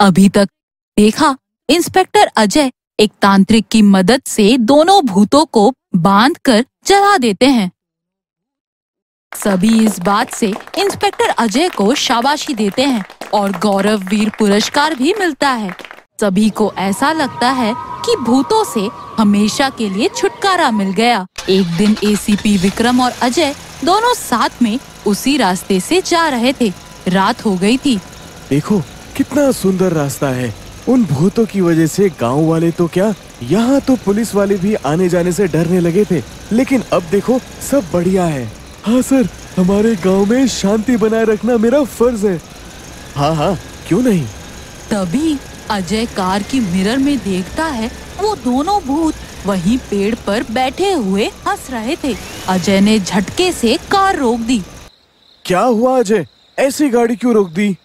अभी तक देखा, इंस्पेक्टर अजय एक तांत्रिक की मदद से दोनों भूतों को बांधकर जला देते हैं। सभी इस बात से इंस्पेक्टर अजय को शाबाशी देते हैं और गौरव वीर पुरस्कार भी मिलता है। सभी को ऐसा लगता है कि भूतों से हमेशा के लिए छुटकारा मिल गया। एक दिन एसीपी विक्रम और अजय दोनों साथ में उसी रास्ते से जा रहे थे। रात हो गई थी। देखो कितना सुंदर रास्ता है। उन भूतों की वजह से गांव वाले तो क्या, यहाँ तो पुलिस वाले भी आने जाने से डरने लगे थे, लेकिन अब देखो सब बढ़िया है। हाँ सर, हमारे गांव में शांति बनाए रखना मेरा फर्ज है। हाँ हाँ, क्यों नहीं। तभी अजय कार की मिरर में देखता है वो दोनों भूत वहीं पेड़ पर बैठे हुए हंस रहे थे। अजय ने झटके से कार रोक दी। क्या हुआ अजय, ऐसी गाड़ी क्यों रोक दी?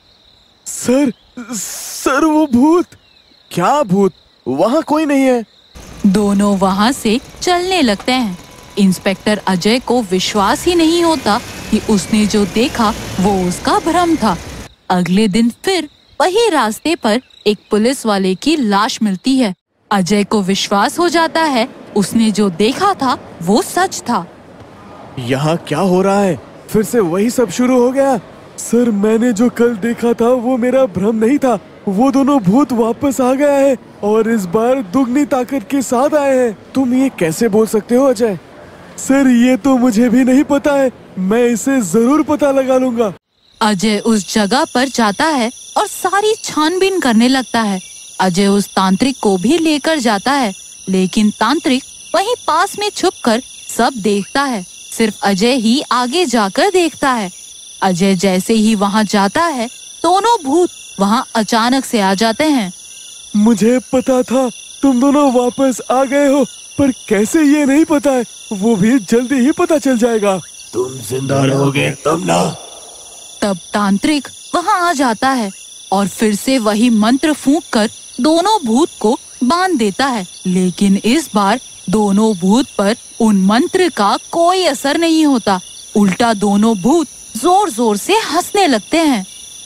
सर वो भूत। क्या भूत? वहाँ कोई नहीं है। दोनों वहाँ से चलने लगते हैं। इंस्पेक्टर अजय को विश्वास ही नहीं होता कि उसने जो देखा वो उसका भ्रम था। अगले दिन फिर वही रास्ते पर एक पुलिस वाले की लाश मिलती है। अजय को विश्वास हो जाता है उसने जो देखा था वो सच था। यहाँ क्या हो रहा है? फिर से वही सब शुरू हो गया। सर, मैंने जो कल देखा था वो मेरा भ्रम नहीं था। वो दोनों भूत वापस आ गया है और इस बार दुगनी ताकत के साथ आए हैं। तुम ये कैसे बोल सकते हो अजय? सर, ये तो मुझे भी नहीं पता है। मैं इसे जरूर पता लगा लूंगा। अजय उस जगह पर जाता है और सारी छानबीन करने लगता है। अजय उस तांत्रिक को भी लेकर जाता है, लेकिन तांत्रिक वहीं पास में छुपकर सब देखता है। सिर्फ अजय ही आगे जाकर देखता है। अजय जैसे ही वहां जाता है, दोनों भूत वहां अचानक से आ जाते हैं। मुझे पता था तुम दोनों वापस आ गए हो, पर कैसे ये नहीं पता है। वो भी जल्दी ही पता चल जाएगा। तुम जिंदा रहोगे तब ना। तब तांत्रिक वहां आ जाता है और फिर से वही मंत्र फूंककर दोनों भूत को बांध देता है, लेकिन इस बार दोनों भूत पर उन मंत्र का कोई असर नहीं होता। उल्टा दोनों भूत जोर जोर से हंसने लगते हैं।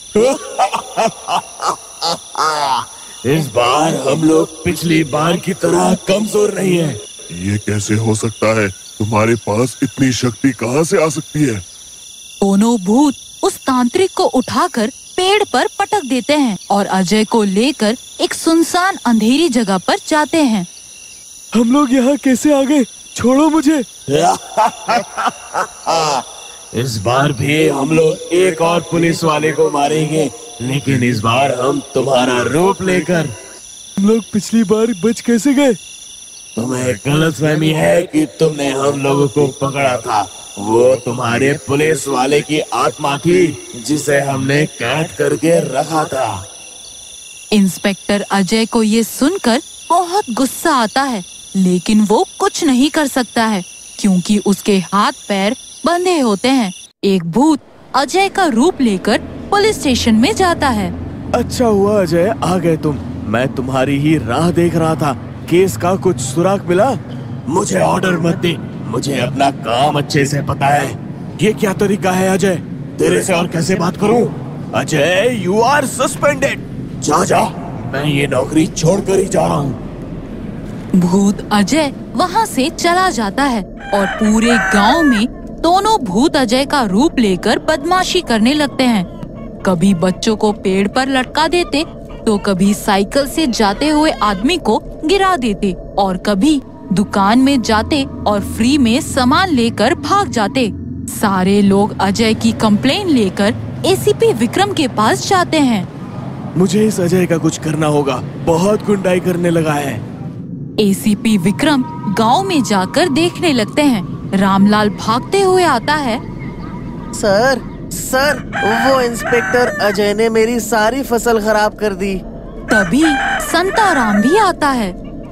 इस बार हम लोग पिछली बार की तरह कमजोर नहीं है। ये कैसे हो सकता है? तुम्हारे पास इतनी शक्ति कहाँ से आ सकती है? दोनों भूत उस तांत्रिक को उठाकर पेड़ पर पटक देते हैं और अजय को लेकर एक सुनसान अंधेरी जगह पर जाते हैं। हम लोग यहाँ कैसे आ गए? छोड़ो मुझे। इस बार भी हम लोग एक और पुलिस वाले को मारेंगे, लेकिन इस बार हम तुम्हारा रूप लेकर। हम लोग पिछली बार बच कैसे गए? तुम्हें गलतफहमी है कि तुमने हम लोगों को पकड़ा था। वो तुम्हारे पुलिस वाले की आत्मा थी जिसे हमने कैद करके रखा था। इंस्पेक्टर अजय को ये सुनकर बहुत गुस्सा आता है, लेकिन वो कुछ नहीं कर सकता है क्योंकि उसके हाथ पैर बंधे होते हैं। एक भूत अजय का रूप लेकर पुलिस स्टेशन में जाता है। अच्छा हुआ अजय आ गए तुम। मैं तुम्हारी ही राह देख रहा था। केस का कुछ सुराग मिला? मुझे ऑर्डर मत दे, मुझे अपना काम अच्छे से पता है। ये क्या तरीका है अजय? तेरे से और कैसे बात करूं? Ajay, you are suspended. जा, मैं ये नौकरी छोड़कर ही जा रहा हूँ। भूत अजय वहाँ से चला जाता है और पूरे गांव में दोनों भूत अजय का रूप लेकर बदमाशी करने लगते हैं। कभी बच्चों को पेड़ पर लटका देते, तो कभी साइकिल से जाते हुए आदमी को गिरा देते और कभी दुकान में जाते और फ्री में सामान लेकर भाग जाते। सारे लोग अजय की कंप्लेन लेकर एसीपी विक्रम के पास जाते हैं। मुझे इस अजय का कुछ करना होगा, बहुत गुंडाई करने लगा है। एसीपी विक्रम गांव में जाकर देखने लगते हैं। रामलाल भागते हुए आता है। सर, वो इंस्पेक्टर अजय ने मेरी सारी फसल खराब कर दी। तभी संताराम भी आता है।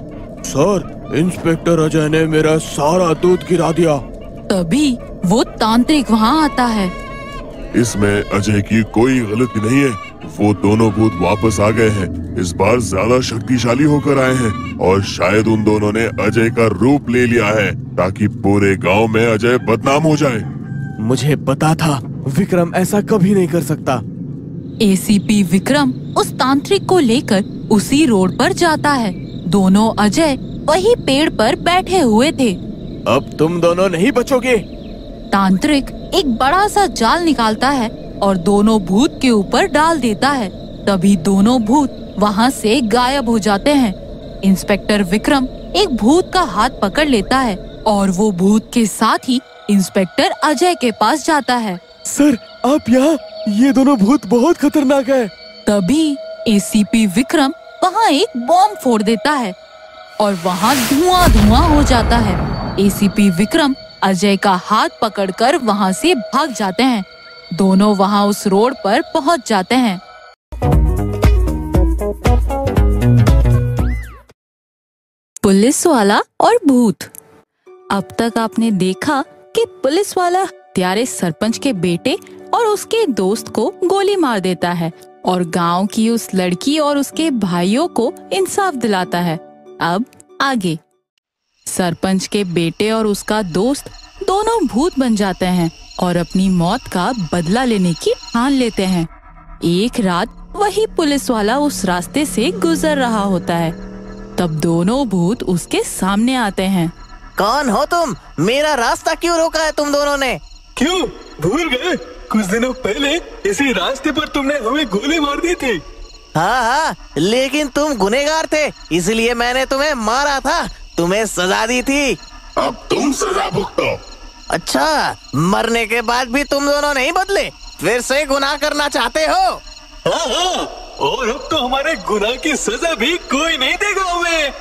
सर, इंस्पेक्टर अजय ने मेरा सारा दूध गिरा दिया। तभी वो तांत्रिक वहाँ आता है। इसमें अजय की कोई गलती नहीं है। वो दोनों भूत वापस आ गए हैं। इस बार ज्यादा शक्तिशाली होकर आए हैं और शायद उन दोनों ने अजय का रूप ले लिया है ताकि पूरे गांव में अजय बदनाम हो जाए। मुझे पता था विक्रम ऐसा कभी नहीं कर सकता। एसीपी विक्रम उस तांत्रिक को लेकर उसी रोड पर जाता है। दोनों अजय वही पेड़ पर बैठे हुए थे। अब तुम दोनों नहीं बचोगे। तांत्रिक एक बड़ा सा जाल निकालता है और दोनों भूत के ऊपर डाल देता है। तभी दोनों भूत वहाँ से गायब हो जाते हैं। इंस्पेक्टर विक्रम एक भूत का हाथ पकड़ लेता है और वो भूत के साथ ही इंस्पेक्टर अजय के पास जाता है। सर आप यहाँ, ये दोनों भूत बहुत खतरनाक है। तभी एसीपी विक्रम वहाँ एक बॉम्ब फोड़ देता है और वहाँ धुआं हो जाता है। एसीपी विक्रम अजय का हाथ पकड़कर वहाँ से भाग जाते हैं। दोनों वहाँ उस रोड पर पहुँच जाते हैं। पुलिस वाला और भूत। अब तक आपने देखा कि पुलिस वाला हत्यारे सरपंच के बेटे और उसके दोस्त को गोली मार देता है और गांव की उस लड़की और उसके भाइयों को इंसाफ दिलाता है। अब आगे। सरपंच के बेटे और उसका दोस्त दोनों भूत बन जाते हैं और अपनी मौत का बदला लेने की ठान लेते हैं। एक रात वही पुलिस वाला उस रास्ते से गुजर रहा होता है। तब दोनों भूत उसके सामने आते हैं। कौन हो तुम? मेरा रास्ता क्यों रोका है तुम दोनों ने? क्यों भूल गए? कुछ दिनों पहले इसी रास्ते पर तुमने हमें गोली मार दी थी। हाँ, लेकिन तुम गुनहगार थे, इसलिए मैंने तुम्हें मारा था, तुम्हें सजा दी थी। अब तुम सजा भुगतो। अच्छा, मरने के बाद भी तुम दोनों नहीं बदले, फिर से गुनाह करना चाहते हो? हाँ, और अब तो हमारे गुनाह की सजा भी कोई नहीं देगा हमें।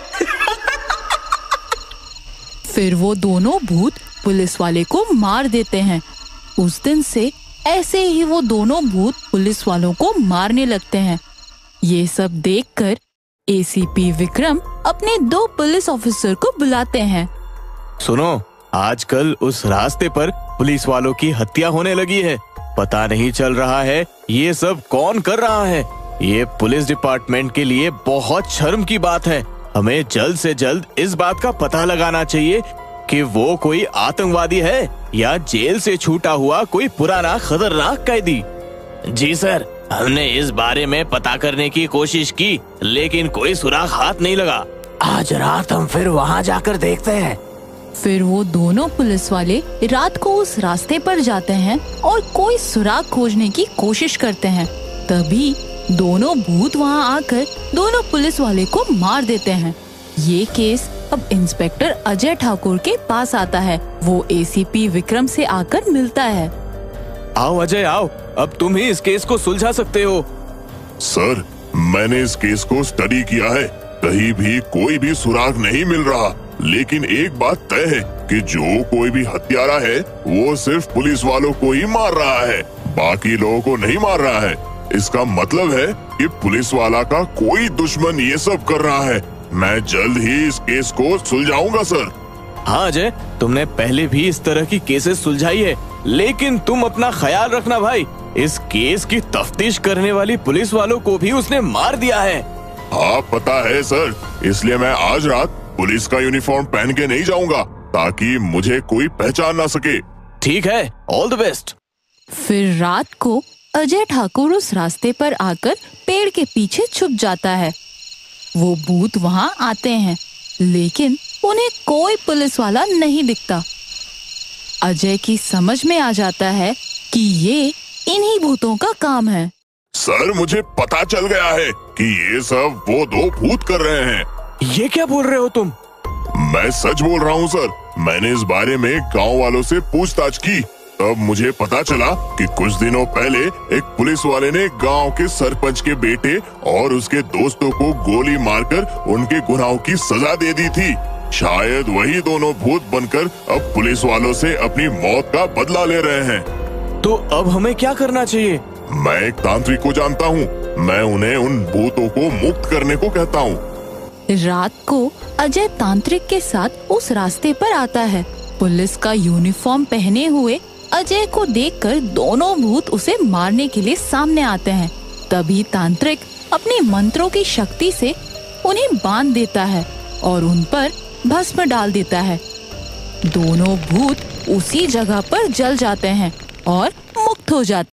फिर वो दोनों भूत पुलिस वाले को मार देते हैं। उस दिन से ऐसे ही वो दोनों भूत पुलिस वालों को मारने लगते हैं। ये सब देखकर एसीपी विक्रम अपने 2 पुलिस ऑफिसर को बुलाते हैं। सुनो, आजकल उस रास्ते पर पुलिस वालों की हत्या होने लगी है। पता नहीं चल रहा है ये सब कौन कर रहा है। ये पुलिस डिपार्टमेंट के लिए बहुत शर्म की बात है। हमें जल्द से जल्द इस बात का पता लगाना चाहिए कि वो कोई आतंकवादी है या जेल से छूटा हुआ कोई पुराना खतरनाक कैदी। जी सर, हमने इस बारे में पता करने की कोशिश की, लेकिन कोई सुराग हाथ नहीं लगा। आज रात हम फिर वहाँ जाकर देखते हैं। फिर वो दोनों पुलिस वाले रात को उस रास्ते पर जाते हैं और कोई सुराग खोजने की कोशिश करते हैं। तभी दोनों भूत वहाँ आकर दोनों पुलिस वाले को मार देते हैं। ये केस अब इंस्पेक्टर अजय ठाकुर के पास आता है। वो एसीपी विक्रम से आकर मिलता है। आओ अजय आओ, अब तुम ही इस केस को सुलझा सकते हो। सर, मैंने इस केस को स्टडी किया है, कहीं भी कोई भी सुराग नहीं मिल रहा। लेकिन एक बात तय है कि जो कोई भी हत्यारा है वो सिर्फ पुलिस वालों को ही मार रहा है, बाकी लोगों को नहीं मार रहा है। इसका मतलब है कि पुलिस वाला का कोई दुश्मन ये सब कर रहा है। मैं जल्द ही इस केस को सुलझाऊंगा सर। हाँ अजय, तुमने पहले भी इस तरह की केसेस सुलझाई है, लेकिन तुम अपना ख्याल रखना भाई, इस केस की तफ्तीश करने वाली पुलिस वालों को भी उसने मार दिया है। हाँ पता है सर, इसलिए मैं आज रात पुलिस का यूनिफॉर्म पहन के नहीं जाऊंगा ताकि मुझे कोई पहचान ना सके। ठीक है, ऑल द बेस्ट। फिर रात को अजय ठाकुर उस रास्ते पर आकर पेड़ के पीछे छुप जाता है। वो भूत वहाँ आते हैं, लेकिन उन्हें कोई पुलिस वाला नहीं दिखता। अजय की समझ में आ जाता है कि ये इन्हीं भूतों का काम है। सर, मुझे पता चल गया है कि ये सब वो 2 भूत कर रहे हैं। ये क्या बोल रहे हो तुम? मैं सच बोल रहा हूँ सर। मैंने इस बारे में गांव वालों से पूछताछ की, तब मुझे पता चला कि कुछ दिनों पहले एक पुलिस वाले ने गांव के सरपंच के बेटे और उसके दोस्तों को गोली मारकर उनके गुनाहों की सजा दे दी थी। शायद वही दोनों भूत बनकर अब पुलिस वालों से अपनी मौत का बदला ले रहे हैं। तो अब हमें क्या करना चाहिए? मैं एक तांत्रिक को जानता हूँ, मैं उन्हें उन भूतों को मुक्त करने को कहता हूँ। रात को अजय तांत्रिक के साथ उस रास्ते पर आता है। पुलिस का यूनिफॉर्म पहने हुए अजय को देखकर दोनों भूत उसे मारने के लिए सामने आते हैं। तभी तांत्रिक अपने मंत्रों की शक्ति से उन्हें बांध देता है और उन पर भस्म डाल देता है। दोनों भूत उसी जगह पर जल जाते हैं और मुक्त हो जाते हैं।